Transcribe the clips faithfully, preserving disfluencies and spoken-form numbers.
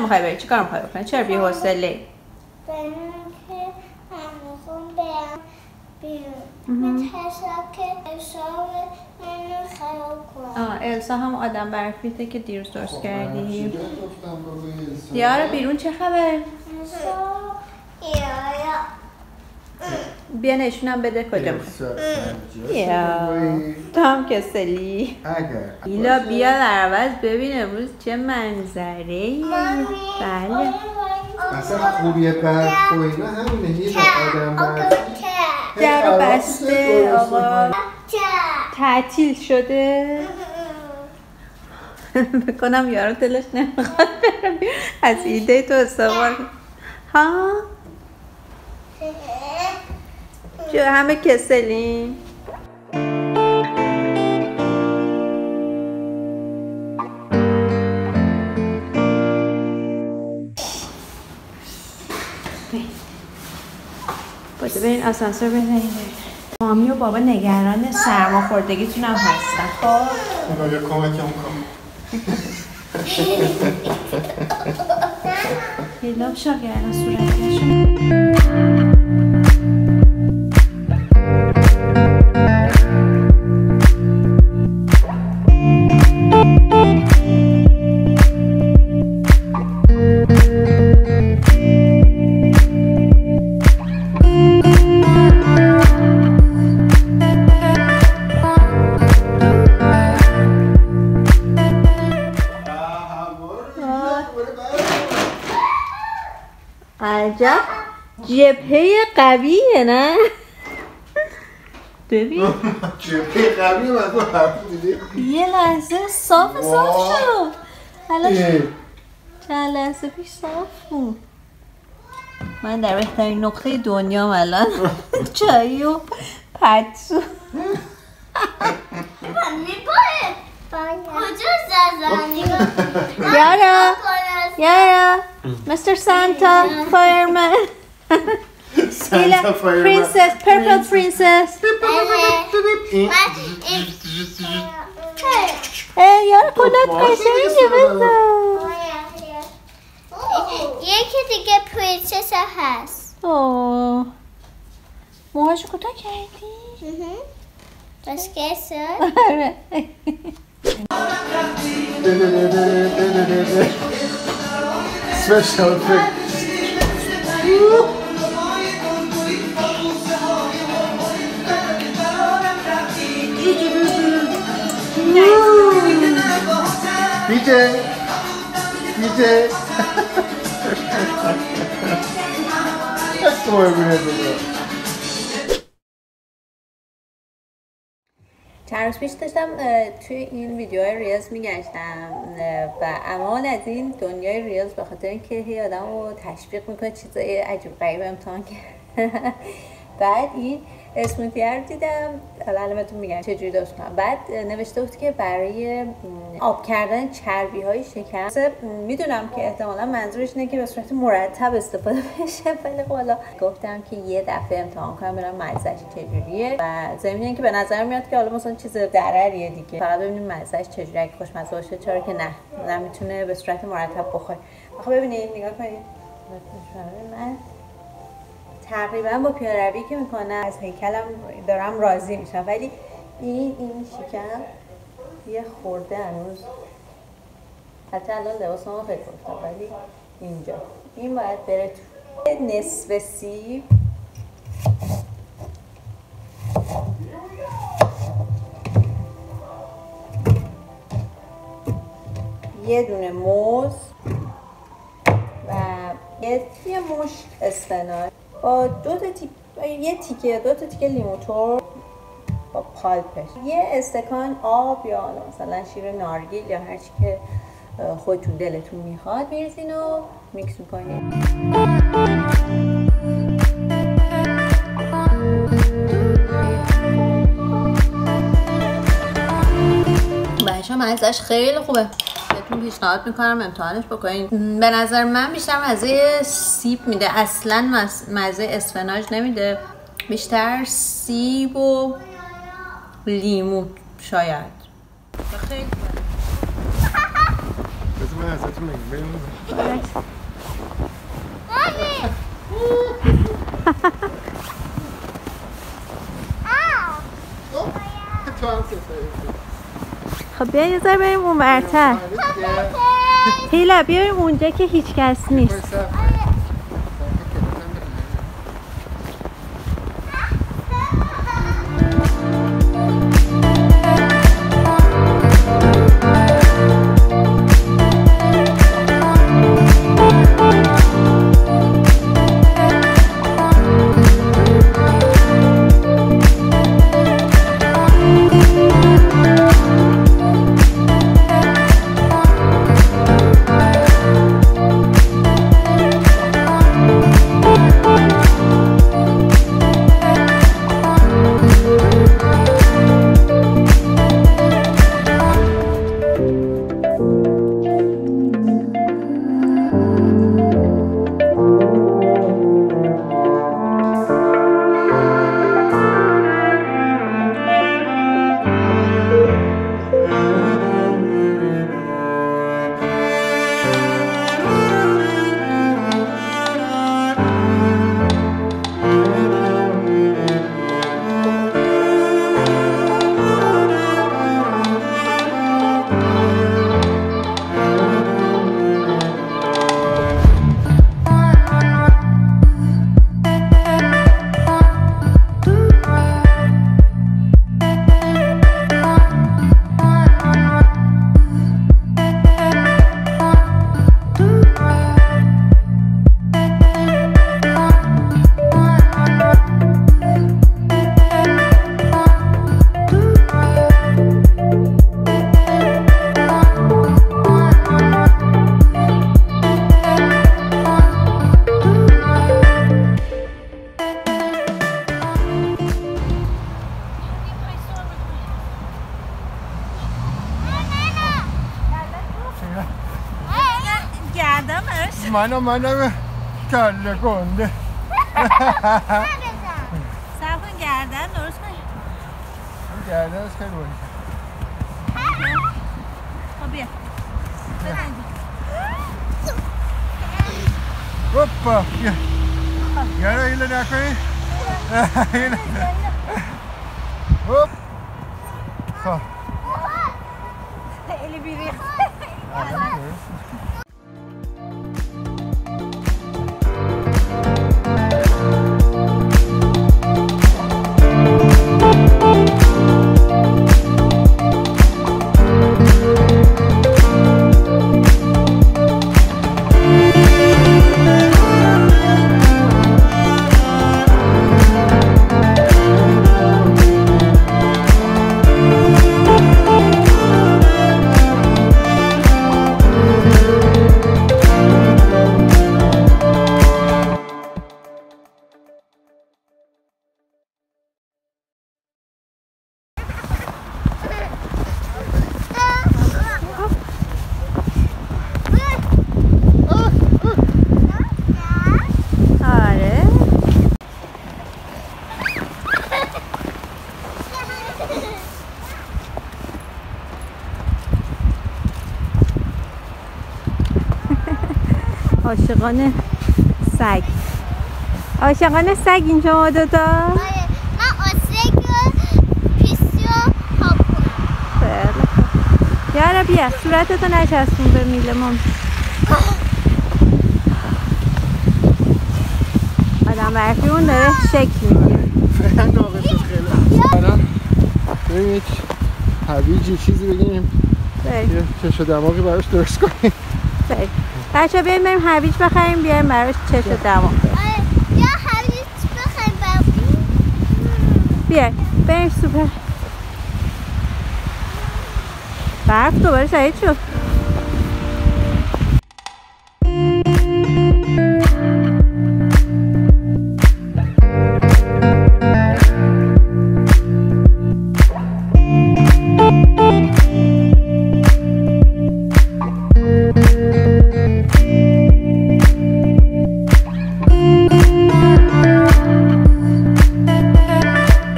نمیخوای بری؟ چی کار میخوای بکنی؟ چرا بی حوصله؟ آه السا هم آدم برفیته که دیروز درست کردی. دیارا بیرون چه خبر؟ بیا نشونم بده کجا میخوای. یا تو هم کسلی. ایلا بیا در عوض ببین امروز چه منظره. بله اصلا خوبیه برف و اینا همینه یه آدم برف در رو بسته آقا تعطیل شده. بکنم یارو دلش نمیخواد برم از ایده تو استفاده کن. ها جو همه کسلیم. باید برین آسانسور بزنید. مامی و بابا نگران سرماخوردگیتون هم هستن. خب خدا کمکم کن. هیلاب شاگرن صورتشون. عجب جبهه قویه نه؟ ببین جبهه قویه من تو حرف دیدی؟ یه لحظه صاف صاف شد. الان چند لحظه پیش صاف بود. من در بهترین نقطه دنیام الان چایی و پتسو. کجا زدنی؟ یارا یارا مستر سانتا فایرمن. سانتا فایرمن پرنسس پرپل پرنسس. ای یارا کلت قشنگه بذار. یکی دیگه پرنسس هست. اوه موهاشو کوتاه کردی؟ بس کسر؟ آره Special effects. D J, D J. That's the way we had to go. چند روز پیش داشتم توی این ویدیوهای ریلز میگشتم و امان از این دنیای ریلز به خاطر اینکه هی آدم رو تشویق میکنه چیزای عجیب غریب امتحان کرد. بعد این اسموثی رو دیدم، علامتون میگم چجوری درست کنم. بعد نوشته بود که برای آب کردن چربی های شکم. میدونم که احتمالا منظورش اینه که به صورت مرتب استفاده بشه، ولی حالا گفتم که یه دفعه امتحان کنم ببینم مزهش چجوریه و ضمن اینکه به نظر میاد که حالا مثلا چیز ضرریه دیگه، فقط ببینیم مزهش چجوریه. اگه خوشمزه باشه چرا که نه، نمیتونه به صورت مرتب بخوره. خب ببینید نگاه کنید. من تقریبا با پیاده‌روی که میکنم از هیکلم دارم راضی میشم، ولی این این شکم یه خورده هنوز، حتی الان لباسمو خیلی گفتم، ولی اینجا این باید بره تو. نصف سیب یه دونه موز و یه یه مشت اسفناج با دو تا تیک یه تیکه دو تا تیکه لیمو ترش با پالپش، یه استکان آب یا مثلا شیر نارگیل یا هر چی که خودتون دلتون میخواد میریزین و میکس میکنین. بچه‌ها مزه‌اش خیلی خوبه، بهتون پیشنهاد میکنم امتحانش بکنین. به نظر من بیشتر مزه سیب میده، اصلا مزه اسفناج نمیده، بیشتر سیب و لیمو شاید. خیلی بذار من ازتون بگیم بریم تو هم سفره خب بیا یه ذره بریم اون ورتر. هیلا بیاریم اونجا که هیچ کس نیست. منو منو کله گنده سر کن گردن درست کن. گردن از خیلی باید خب بیا اوپا بیا یارو هیله نکنی اوپ خب خیلی بیریخت. عاشقان سگ عاشقان سگ اینجا ما دوتا. من آسگ و پیسی و خواب کنم. یارا بیا صورتتو نچسبون به میله مام. آدم برفی اون داره شکل میگیره. فعلا ناقصش خیلی الان بریم یک هویجی چیزی بگیم یه چش و دماغی براش درست کنیم. بریم بچه ها بریم بریم هویج بخریم بیاریم براش چش و دماغ. یا هویج بخریم بریم. بیاریم بریم سوپر. برف دوباره شدید شد.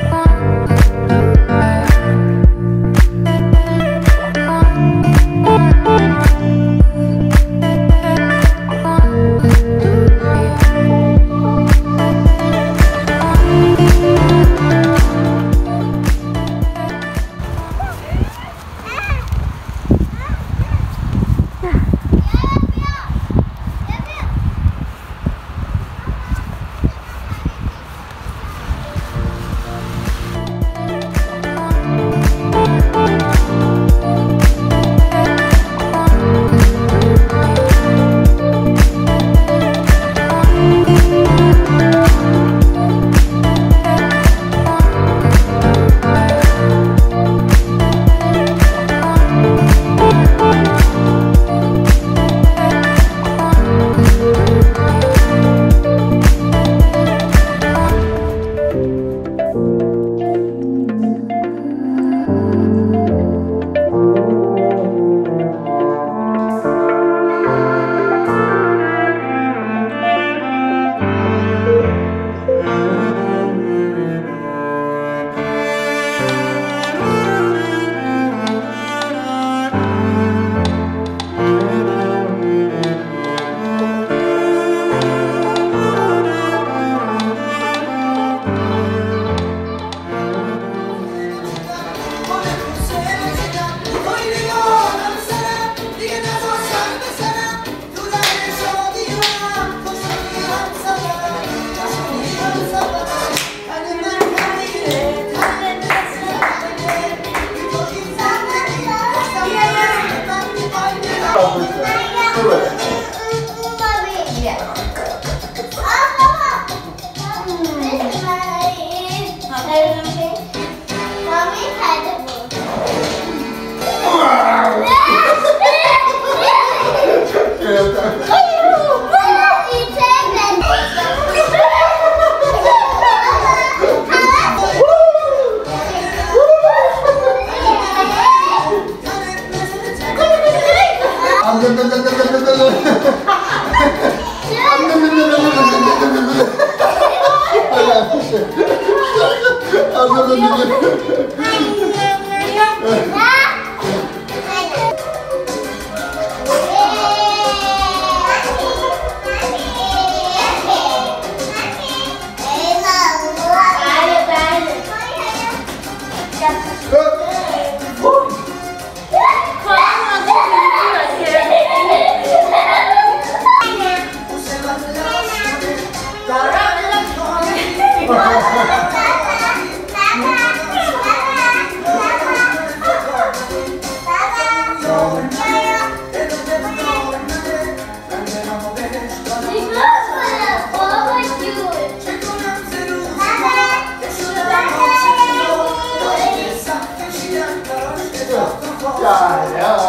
Bye. Yeah, yeah.